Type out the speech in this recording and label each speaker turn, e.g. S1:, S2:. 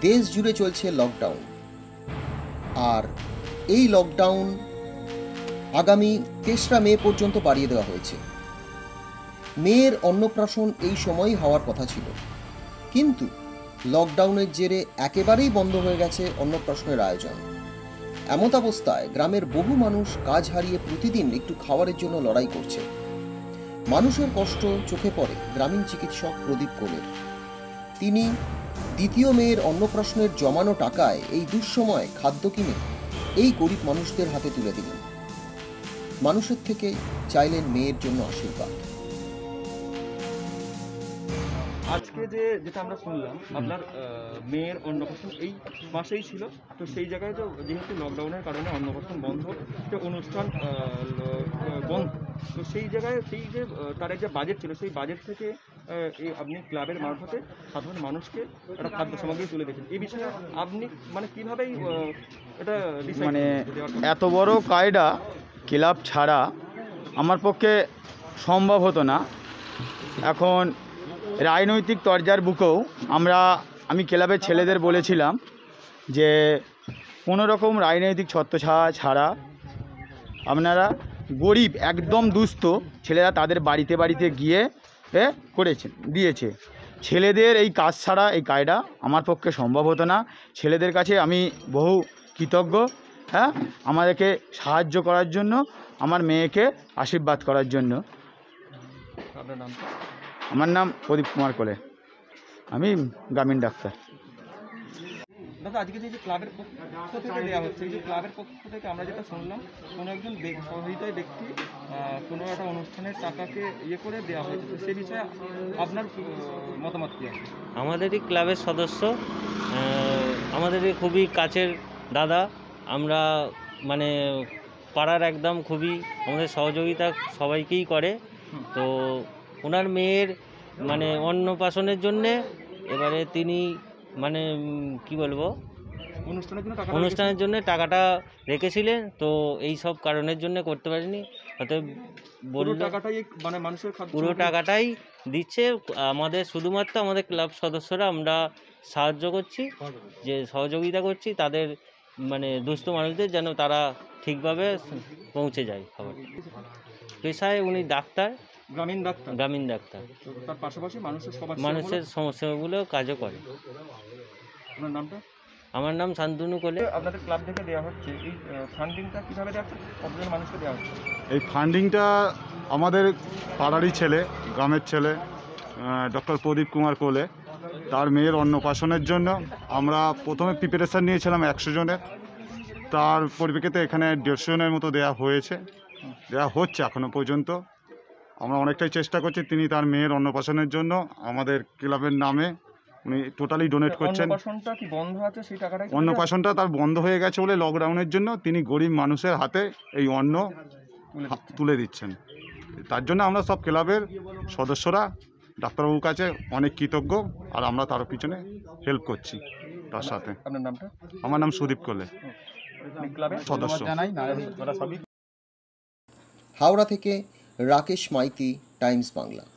S1: দেশ জুড়ে চলছে লকডাউন, আর এই লকডাউন আগামী ৩রা মে পর্যন্ত বাড়িয়ে দেওয়া হয়েছে। মেয়ের অন্নপ্রাশন এই সময়ই হওয়ার কথা ছিল, কিন্তু লকডাউনের জেরে একেবারেই বন্ধ হয়ে গেছে অন্নপ্রাশনের আয়োজন। এমতাবস্থায় গ্রামের বহু মানুষ কাজ হারিয়ে প্রতিদিন একটু খাবারের জন্য লড়াই করছে। মানুষের কষ্ট চোখে পড়ে গ্রামীণ চিকিৎসক প্রদীপ কোলের। তিনি দ্বিতীয় মেয়ের অন্নপ্রাশনের জমানো টাকায় এই দুঃসময় খাদ্য কিনে এই গরিব মানুষদের হাতে তুলে দিলেন। মানুষের থেকে চাইলেন মেয়ের জন্য আশীর্বাদ।
S2: আজকে যেটা আমরা শুনলাম আপনার মেয়ের অন্নপ্রাশন এই মাসেই ছিল, তো সেই জায়গায় তো যেহেতু লকডাউনের কারণে অন্নপ্রাশন বন্ধ, তো অনুষ্ঠান বন্ধ, তো সেই জায়গায় সেই যে তার একটা বাজেট ছিল, সেই বাজেট থেকে এই আপনি ক্লাবের মারফতে সাধারণ মানুষকে একটা খাদ্য সামগ্রী তুলে দিয়েছেন। এই বিষয়ে আপনি মানে কীভাবেই এটা
S3: মানে এত বড় কায়দা ক্লাব ছাড়া আমার পক্ষে সম্ভব হতো না। এখন রাজনৈতিক তরজার বুকেও আমি ক্লাবের ছেলেদের বলেছিলাম যে কোনো রকম রাজনৈতিক ছত্রছায়া ছাড়া আপনারা গরিব একদম দুস্থ ছেলেরা তাদের বাড়িতে বাড়িতে গিয়ে দিয়েছে। ছেলেদের এই কাজ ছাড়া এই কায়দা আমার পক্ষে সম্ভব হতো না। ছেলেদের কাছে আমি বহু কৃতজ্ঞ, আমাদেরকে সাহায্য করার জন্য, আমার মেয়েকে আশীর্বাদ করার জন্য।
S2: আপনার নাম?
S3: আমার নাম প্রদীপ কুমার কোলে, আমি গ্রামীণ ডাক্তার।
S2: দাদা, আজকে যে ক্লাবের পক্ষ থেকে দেওয়া হচ্ছে, এই যে ক্লাবের পক্ষ থেকে আমরা যেটা শুনলাম, কোনো একজন সহৃদয় ব্যক্তি কোনো একটা অনুষ্ঠানের টাকাকে করে দেওয়া হয়েছে, সে বিষয়ে আপনার মতামত কী আছে?
S4: আমাদেরই ক্লাবের সদস্য, আমাদেরই খুবই কাছের দাদা। আমরা মানে পাড়ার একদম খুবই আমাদের সহযোগিতা সবাইকেই করে। তো ওনার মেয়ের মানে অন্নপ্রাশনের জন্যে এবারে তিনি মানে কি বলবো, অনুষ্ঠানের জন্য টাকাটা রেখেছিলেন, তো এই সব কারণের জন্য করতে পারিনি। অতএব পুরো টাকাটাই দিচ্ছে। আমাদের শুধুমাত্র আমাদের ক্লাব সদস্যরা আমরা সাহায্য করছি, যে সহযোগিতা করছি তাদের মানে দুস্থ মানুষদের, যেন তারা ঠিকভাবে পৌঁছে যায় খাবার। পেশায় উনি ডাক্তার, গ্রামীণ ডাক্তার,
S2: তার পাশাপাশি
S4: মানুষের সমস্যাগুলো কাজও করে। আমার নাম শান্তনু কোলে।
S2: আপনাদের ক্লাব থেকে দেওয়া হচ্ছে, এই ফান্ডিংটা কীভাবে দেওয়া হচ্ছে, কতজন মানুষকে দেওয়া হচ্ছে?
S5: এই ফান্ডিংটা আমাদের পাড়ারই ছেলে, গ্রামের ছেলে, ডক্টর প্রদীপ কুমার কোলে, তার মেয়ের অন্নপ্রাশনের জন্য আমরা প্রথমে প্রিপারেশান নিয়েছিলাম 100 জনের। তার পরিপ্রেক্ষিতে এখানে 150 জনের মতো দেওয়া হচ্ছে এখনও পর্যন্ত। আমরা অনেকটাই চেষ্টা করছি। তিনি তার মেয়ের অন্নপ্রাশনের জন্য আমাদের ক্লাবের নামে উনি টোটালি ডোনেট করছেন। অন্নপ্রাশনটা তার বন্ধ হয়ে গেছে বলে লকডাউনের জন্য তিনি গরিব মানুষের হাতে এই অন্ন তুলে দিচ্ছেন। তার জন্য আমরা সব ক্লাবের সদস্যরা ডাক্তারবাবুর কাছে অনেক কৃতজ্ঞ, আর আমরা তার পিছনে হেল্প করছি তার সাথে। আমার নাম সুদীপ কোলে, সদস্য।
S1: হাওড়া থেকে রাকেশ মাইতি, টাইমস বাংলা।